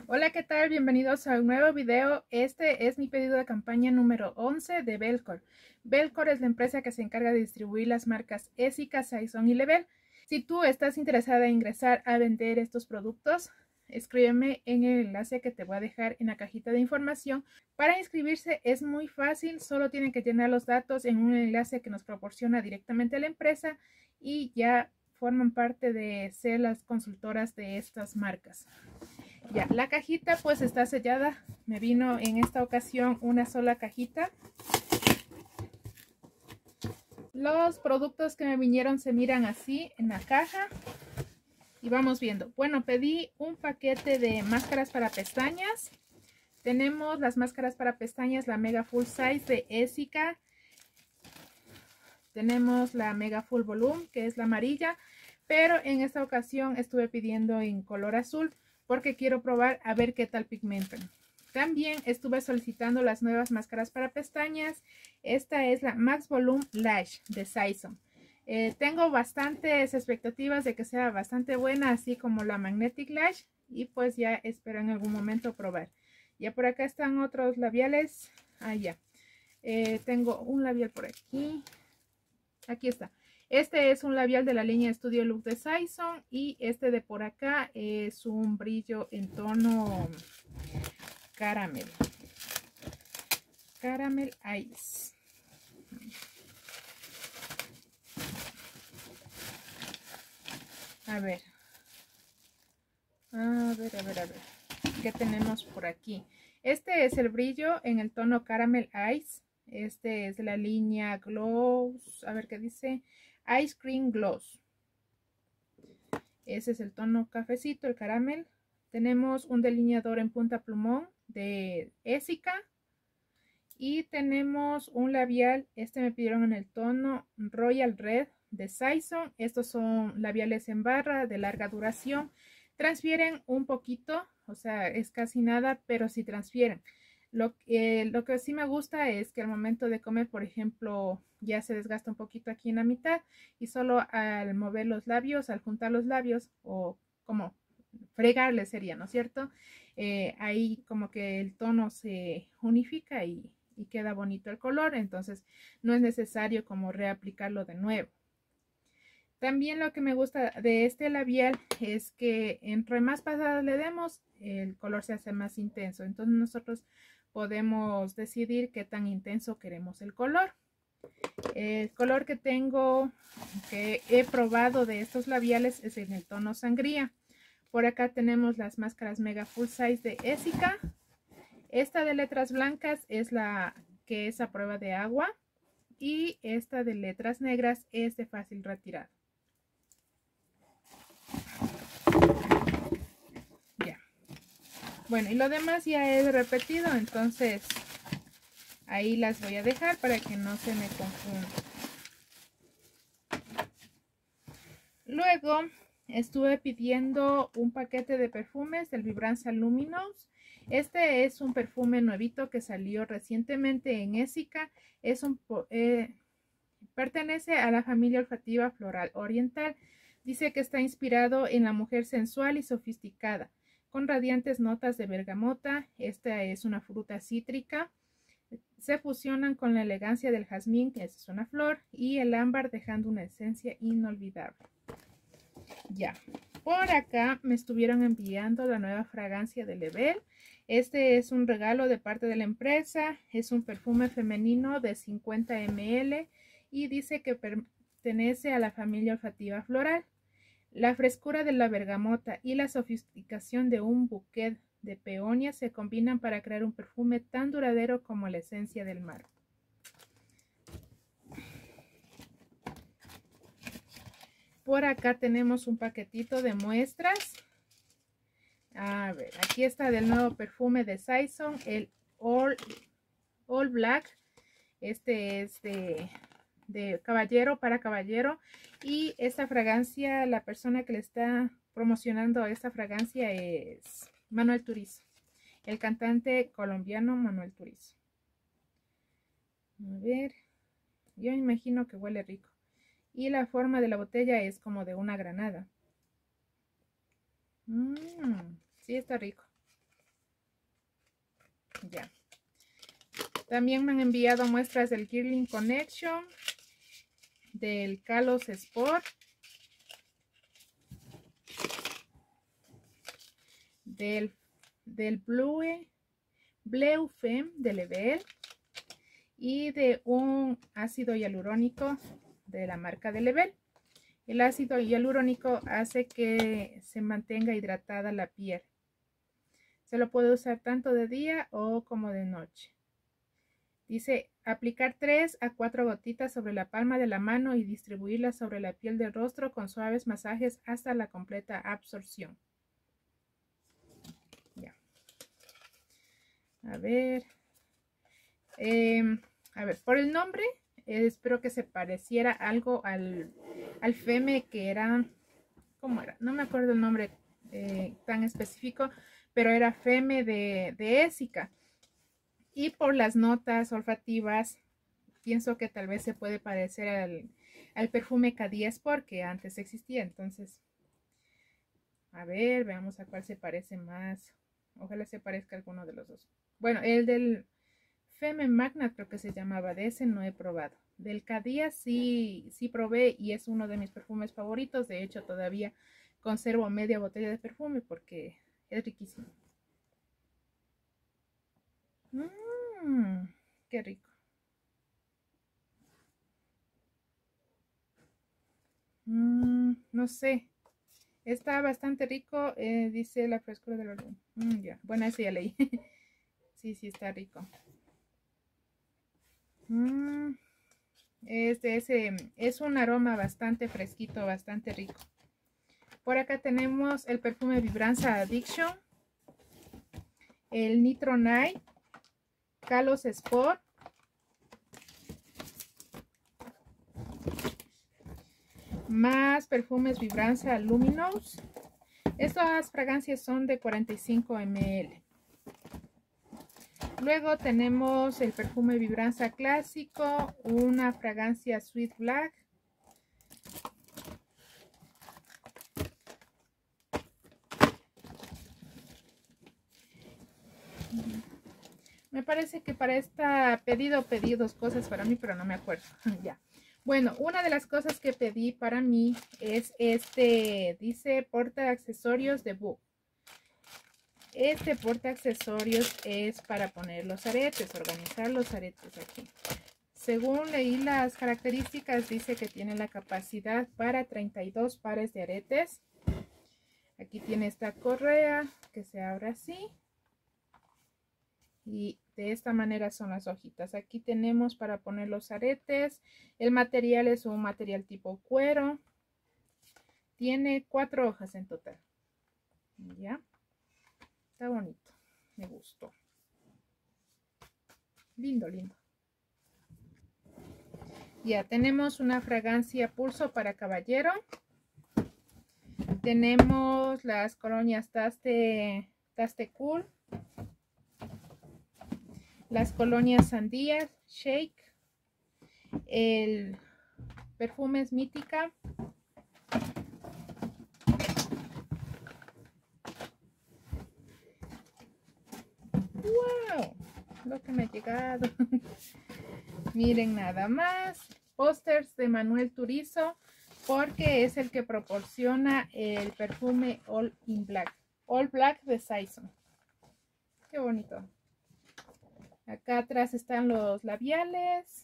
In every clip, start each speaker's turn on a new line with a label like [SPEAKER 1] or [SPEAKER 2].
[SPEAKER 1] Hola, ¿qué tal? Bienvenidos a un nuevo video. Este es mi pedido de campaña número 11 de Belcor. Belcor es la empresa que se encarga de distribuir las marcas Essica, Saison y Lebel. Si tú estás interesada en ingresar a vender estos productos, escríbeme en el enlace que te voy a dejar en la cajita de información. Para inscribirse es muy fácil, solo tienen que llenar los datos en un enlace que nos proporciona directamente la empresa y ya forman parte de ser las consultoras de estas marcas. Ya, la cajita pues está sellada. Me vino en esta ocasión una sola cajita. Los productos que me vinieron se miran así en la caja. Y vamos viendo. Bueno, pedí un paquete de máscaras para pestañas. Tenemos las máscaras para pestañas, la Mega Full Size de Essica. Tenemos la Mega Full Volume, que es la amarilla. Pero en esta ocasión estuve pidiendo en color azul, porque quiero probar a ver qué tal pigmentan. También estuve solicitando las nuevas máscaras para pestañas. Esta es la Max Volume Lash de Saison. Tengo bastantes expectativas de que sea bastante buena, así como la Magnetic Lash. Y pues ya espero en algún momento probar. Ya por acá están otros labiales. Ya. Tengo un labial por aquí. Aquí está. Este es un labial de la línea Studio Look de Saison y este de por acá es un brillo en tono caramel. Caramel Ice. A ver. A ver. ¿Qué tenemos por aquí? Este es el brillo en el tono Caramel Ice. Este es de la línea Gloss. A ver qué dice. Ice Cream Gloss. Ese es el tono cafecito, el caramel. Tenemos un delineador en punta plumón de Essica. Y tenemos un labial. Este me pidieron en el tono Royal Red de Saison. Estos son labiales en barra de larga duración. Transfieren un poquito, o sea, es casi nada, pero sí transfieren. Lo que sí me gusta es que al momento de comer, por ejemplo, ya se desgasta un poquito aquí en la mitad y solo al mover los labios, al juntar los labios o como fregarle sería, ¿no es cierto? Ahí como que el tono se unifica y queda bonito el color, entonces no es necesario como reaplicarlo de nuevo. También lo que me gusta de este labial es que entre más pasadas le demos, el color se hace más intenso. Entonces nosotros podemos decidir qué tan intenso queremos el color. El color que tengo, que he probado de estos labiales, es en el tono sangría. Por acá tenemos las máscaras Mega Full Size de Essica. Esta de letras blancas es la que es a prueba de agua. Y esta de letras negras es de fácil retirada. Bueno, y lo demás ya he repetido, entonces ahí las voy a dejar para que no se me confunda. Luego estuve pidiendo un paquete de perfumes del Vibranza Luminous. Este es un perfume nuevito que salió recientemente en Essica. Pertenece a la familia olfativa floral oriental. Dice que está inspirado en la mujer sensual y sofisticada, con radiantes notas de bergamota. Esta es una fruta cítrica. Se fusionan con la elegancia del jazmín, que es una flor, y el ámbar, dejando una esencia inolvidable. Ya, por acá me estuvieron enviando la nueva fragancia de Lebel. Este es un regalo de parte de la empresa. Es un perfume femenino de 50 ml y dice que pertenece a la familia olfativa floral. La frescura de la bergamota y la sofisticación de un bouquet de peonia se combinan para crear un perfume tan duradero como la esencia del mar. Por acá tenemos un paquetito de muestras. A ver, aquí está del nuevo perfume de Saison, el All Black. Este es de caballero para caballero, y esta fragancia, la persona que le está promocionando esta fragancia es Manuel Turizo, el cantante colombiano Manuel Turizo. A ver, yo imagino que huele rico, y la forma de la botella es como de una granada. Sí, está rico. Ya. También me han enviado muestras del Girling Connection, del Kalos Sport, del Blue Femme de Level y de un ácido hialurónico de la marca de Level. El ácido hialurónico hace que se mantenga hidratada la piel. Se lo puede usar tanto de día o como de noche. Dice, aplicar 3 a 4 gotitas sobre la palma de la mano y distribuirlas sobre la piel del rostro con suaves masajes hasta la completa absorción. Ya. A ver, por el nombre, espero que se pareciera algo al Femme que era, ¿cómo era? No me acuerdo el nombre tan específico, pero era Femme de Ésica. Y por las notas olfativas, pienso que tal vez se puede parecer al perfume K10 porque antes existía. Entonces, a ver, veamos a cuál se parece más. Ojalá se parezca a alguno de los dos. Bueno, el del Femme Magna creo que se llamaba, de ese no he probado. Del K10 sí probé y es uno de mis perfumes favoritos. De hecho, todavía conservo media botella de perfume porque es riquísimo. Qué rico. No sé. Está bastante rico. Dice la frescura del orden. Ya. Bueno, ese ya leí. Sí, está rico. Es un aroma bastante fresquito, bastante rico. Por acá tenemos el perfume Vibranza Addiction, el Nitro Night, Kalos Sport, más perfumes Vibranza Luminous. Estas fragancias son de 45 ml. Luego tenemos el perfume Vibranza Clásico, una fragancia Sweet Black. Me parece que para esta pedí dos cosas para mí, pero no me acuerdo. Ya. Bueno, una de las cosas que pedí para mí es dice porta accesorios de Book. Este porta accesorios es para poner los aretes, organizar los aretes aquí. Según leí las características, dice que tiene la capacidad para 32 pares de aretes. Aquí tiene esta correa que se abre así. Y de esta manera son las hojitas. Aquí tenemos para poner los aretes. El material es un material tipo cuero. Tiene 4 hojas en total. Ya. Está bonito. Me gustó. Lindo, lindo. Ya tenemos una fragancia pulso para caballero. Tenemos las colonias Taste Cool. Las colonias Sandías, Shake. El perfume es Mítica. ¡Wow! Lo que me ha llegado. Miren nada más. Pósters de Manuel Turizo, porque es el que proporciona el perfume All in Black. All Black de Saison. Qué bonito. Acá atrás están los labiales.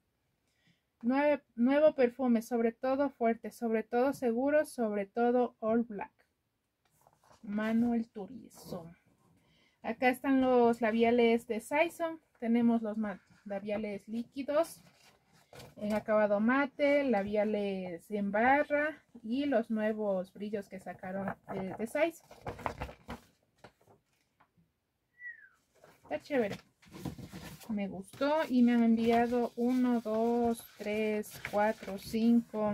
[SPEAKER 1] Nuevo perfume, sobre todo fuerte, sobre todo seguro, sobre todo All Black. Manuel Turizo. Acá están los labiales de Saison. Tenemos los labiales líquidos en acabado mate, labiales en barra y los nuevos brillos que sacaron de Saison. Está chévere. Me gustó y me han enviado 1, 2, 3, 4, 5,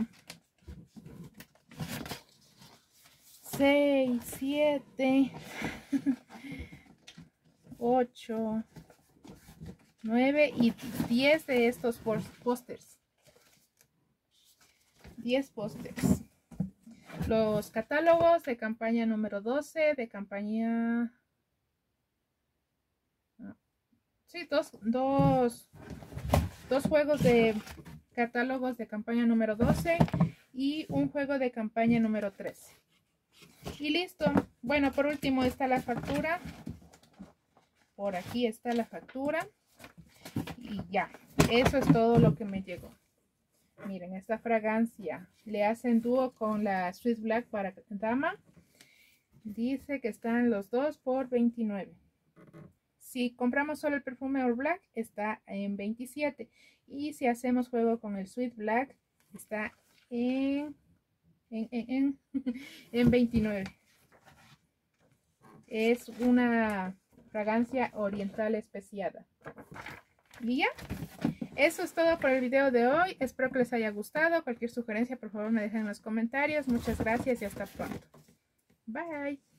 [SPEAKER 1] 6, 7, 8, 9 y 10 de estos pósters. 10 pósters. Los catálogos de campaña número 12, de campaña Sí, dos juegos de catálogos de campaña número 12 y un juego de campaña número 13. Y listo. Bueno, por último está la factura. Por aquí está la factura. Y ya, eso es todo lo que me llegó. Miren, esta fragancia le hacen dúo con la Swiss Black para dama. Dice que están los dos por 29. Si compramos solo el perfume All Black está en 27. Y si hacemos juego con el Sweet Black está en 29. Es una fragancia oriental especiada. Y ya, eso es todo por el video de hoy. Espero que les haya gustado. Cualquier sugerencia, por favor, me dejen en los comentarios. Muchas gracias y hasta pronto. Bye.